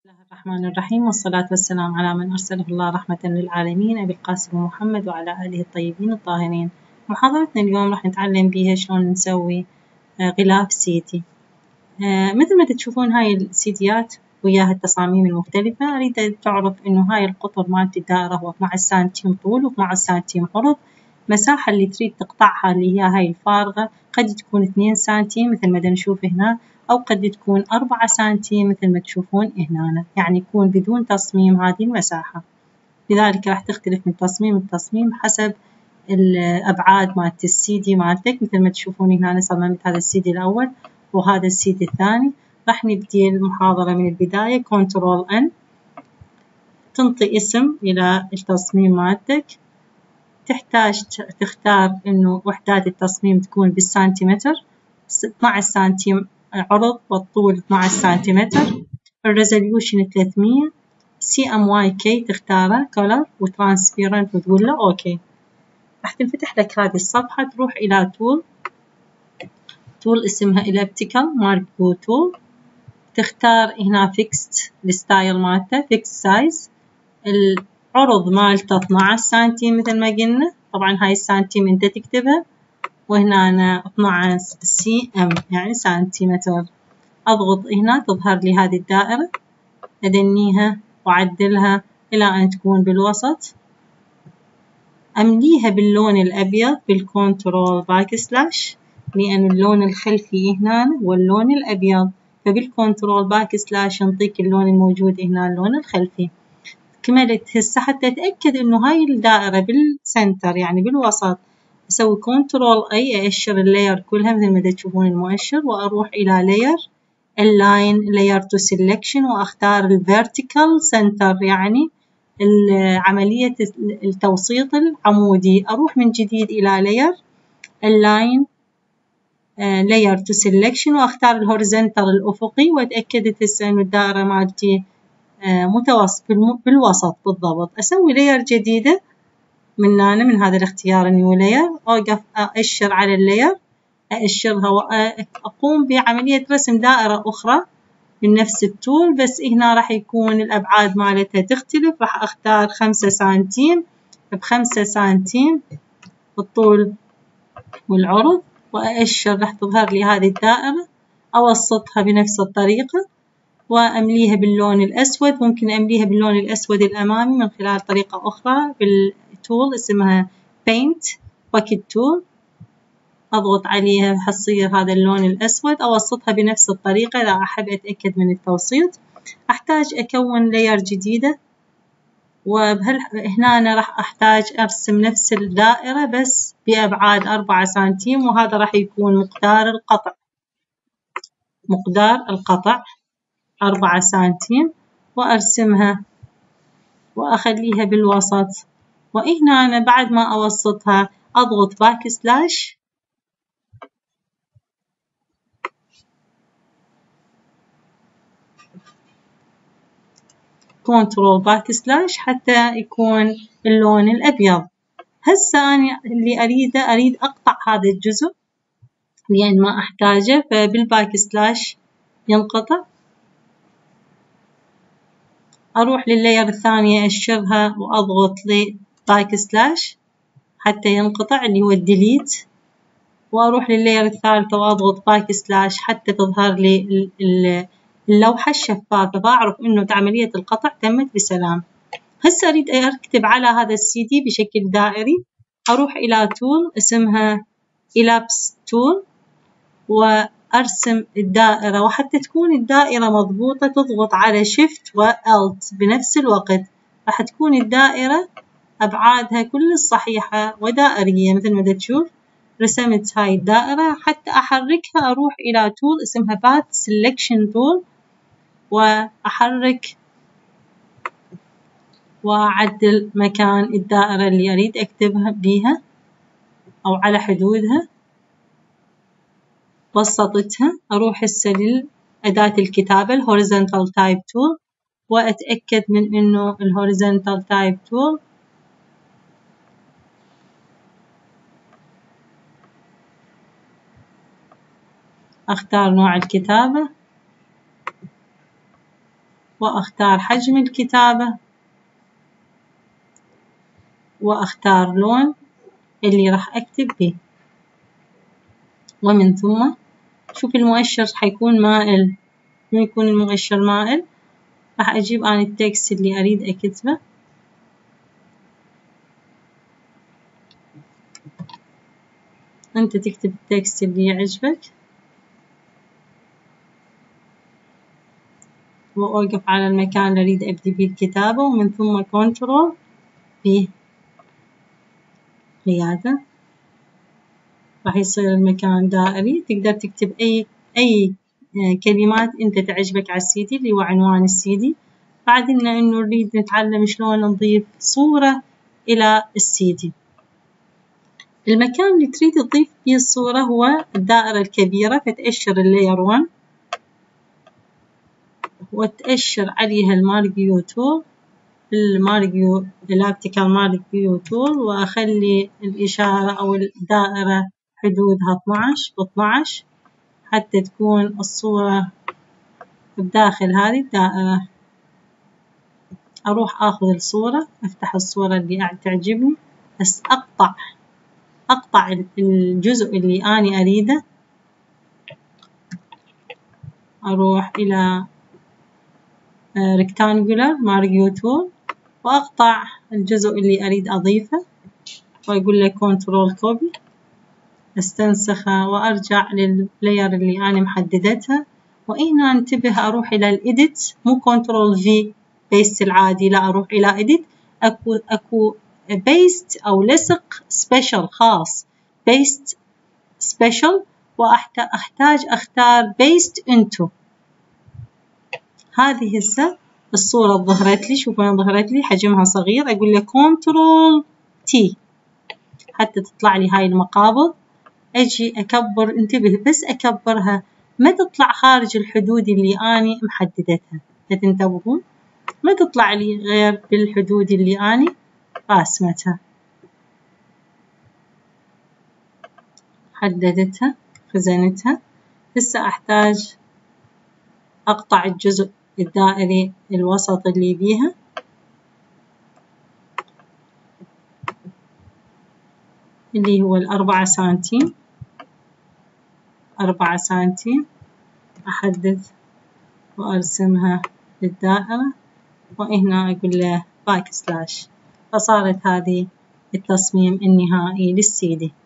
الله الرحمن الرحيم، والصلاة والسلام على من أرسله الله رحمة للعالمين أبي القاسم محمد وعلى آله الطيبين الطاهرين. محاضرتنا اليوم راح نتعلم بيها شلون نسوي غلاف سيدي. مثل ما تشوفون هاي السيديات وياها التصاميم المختلفة. أريد تعرف إنه هاي القطر مالت الدائرة هو 12 سنتيم طول و12 سنتيم عرض. مساحة اللي تريد تقطعها اللي هي هاي الفارغة قد تكون 2 سنتيم مثل ما نشوف هنا، أو قد تكون 4 سنتيم مثل ما تشوفون هنا، يعني يكون بدون تصميم هذه المساحة. لذلك راح تختلف من تصميم لتصميم حسب الأبعاد مالت السيدي مالتك. مثل ما تشوفون هنا أنا صممت هذا السيدي الأول وهذا السيدي الثاني. راح نبدي المحاضرة من البداية. كنترول N، تنطي اسم إلى التصميم مالتك. تحتاج تختار إنه وحدات التصميم تكون بالسنتيمتر. 12 سنتيم عرض والطول 12 سنتيمتر. الريزوليوشن 300. CMYK تختاره كولر وترانسبيرنت وتقول له أوكي. راح تنفتح لك هذه الصفحة، تروح إلى تول اسمها إليبتيكال ماركو تول. تختار هنا فيكست الستايل مالته فيكست سايز. العرض مالته 12 سنتيم مثل ما قلنا، طبعا هاي السنتيم انت تكتبها، وهنا أنا 12 CM يعني سنتيمتر. أضغط هنا تظهر لي هذه الدائرة، أدنيها وأعدلها إلى أن تكون بالوسط. أمليها باللون الأبيض بالكنترول باك سلاش، لأن اللون الخلفي هنا واللون الأبيض، فبالكنترول باك سلاش ينطيك اللون الموجود هنا اللون الخلفي. كملت هسه حتى أتأكد إنه هاي الدائرة بالسنتر يعني بالوسط. أسوي كنترول أي أأشر اللاير كلها مثل ما تشوفون المؤشر، وأروح إلى لاير اللاين لاير تو سيلكشن، وأختار الفيرتيكال سنتر يعني عملية التوسيط العمودي. أروح من جديد إلى لاير اللاين لاير تو سيلكشن، وأختار الهوريزونتال الأفقي، وأتأكدت هسه إنه الدائرة مالتي متوسط بالوسط بالضبط. أسوي لاير جديدة من هذا الاختيار نيو لاير، أوقف أأشر على اللاير أأشرها وأقوم بعملية رسم دائرة أخرى من نفس التول، بس هنا راح يكون الأبعاد مالتها تختلف. راح أختار 5 سنتيم ب5 سنتيم الطول والعرض، وأأشر راح تظهر لي هذه الدائرة. أوسطها بنفس الطريقة وأمليها باللون الأسود. ممكن أمليها باللون الأسود الأمامي من خلال طريقة أخرى بالتول اسمها Paint Bucket Tool. أضغط عليها حتصير هذا اللون الأسود. أوسطها بنفس الطريقة إذا أحب أتأكد من التوسيط. أحتاج أكون لاير جديدة، هنا أنا راح أحتاج أرسم نفس الدائرة بس بأبعاد 4 سنتيم، وهذا راح يكون مقدار القطع 4 سنتيم، وأرسمها وأخليها بالوسط. وهنا أنا بعد ما أوسطها أضغط باك سلاش كنترول باك سلاش حتى يكون اللون الأبيض. هسه أنا اللي أريد أقطع هذا الجزء لأن ما أحتاجه، فبالباك سلاش ينقطع. أروح لللاير الثانية أشرها وأضغط لي باك سلاش حتى ينقطع اللي هو الديليت، وأروح لللاير الثالثة وأضغط باك سلاش حتى تظهر لي اللوحة الشفافة، فأعرف إنه عملية القطع تمت بسلام. هسه أريد أكتب على هذا السيدي بشكل دائري. أروح إلى تول اسمها إلابس تول، وأرسم الدائرة، وحتى تكون الدائرة مضبوطة تضغط على شيفت وألت بنفس الوقت. راح تكون الدائرة أبعادها كل صحيحة ودائرية مثل ما تشوف. رسمت هاي الدائرة. حتى أحركها أروح إلى تول اسمها باث سيلكشن تول، وأحرك وأعدل مكان الدائرة اللي أريد أكتبها بيها أو على حدودها. بسطتها. أروح هسه لأداة الكتابة الهوريزونتال تايب تول، وأتأكد من إنه الهوريزونتال تايب تول أختار نوع الكتابة وأختار حجم الكتابة وأختار لون اللي راح أكتب به، ومن ثم شوف المؤشر حيكون مائل. ما يكون المؤشر مائل راح أجيب أنا التكست اللي أريد أكتبه، أنت تكتب التكست اللي يعجبك، وأوقف على المكان اللي أريد أبدي به الكتابة، ومن ثم كنترول في قيادة، راح يصير المكان دائري. تقدر تكتب أي كلمات أنت تعجبك على السي.دي اللي هو عنوان السي.دي. بعدين إنه نريد نتعلم شلون نضيف صورة إلى السي.دي. المكان اللي تريد تضيف فيه الصورة هو الدائرة الكبيرة، فتأشر اللاير 1 وتأشر عليها المارك تول، الأوبتيكال مارك تول، وأخلي الإشارة أو الدائرة حدودها 12 ب12 حتى تكون الصورة بداخل هذه الدائرة. أروح أخذ الصورة، أفتح الصورة اللي تعجبني، بس أقطع الجزء اللي أنا أريده. أروح إلى rectangular مارك تول وأقطع الجزء اللي أريد أضيفه، وأقول له كنترول كوبي، استنسخه وأرجع لللاير اللي أنا محددتها. وهنا انتبه أروح إلى الإيديت، مو كنترول في بيست العادي، لا أروح إلى إيديت. أكو بيست أو لصق سبيشل خاص، بيست سبيشل، وأحتاج أختار بيست إنتو. هذه هسه الصورة ظهرت لي، شوفوا وين ظهرت لي، حجمها صغير. أقول له كنترول تي حتى تطلع لي هاي المقابض. أجي أكبر، انتبه بس أكبرها، ما تطلع خارج الحدود اللي أنا محددتها. تنتبهون ما تطلع لي غير بالحدود اللي أنا راسمتها حددتها خزنتها. هسه أحتاج أقطع الجزء الدائري الوسط اللي بيها، اللي هو 4 سنتيم، 4 سنتيم. أحدد وأرسمها للدائرة، وهنا أقول له باك سلاش، فصارت هذه التصميم النهائي للسي.دي.